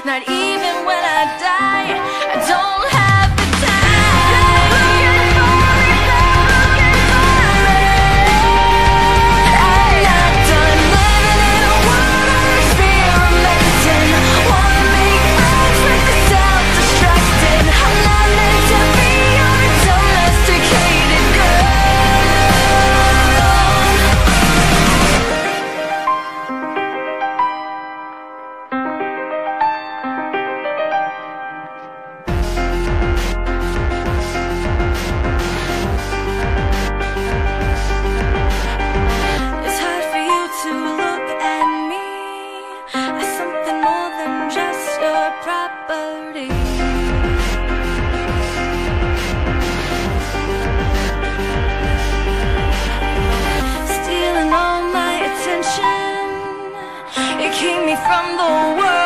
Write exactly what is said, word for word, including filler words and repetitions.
not even when I die. I don't have the time. Looking for me, looking for me. I'm not done living in a world of experimenting. Wanna make friends with the self-destructing. I'm not meant to be your domesticated girl. It's hard for you to look at me as something more than just your property. Stealing all my attention, it keep me from the world.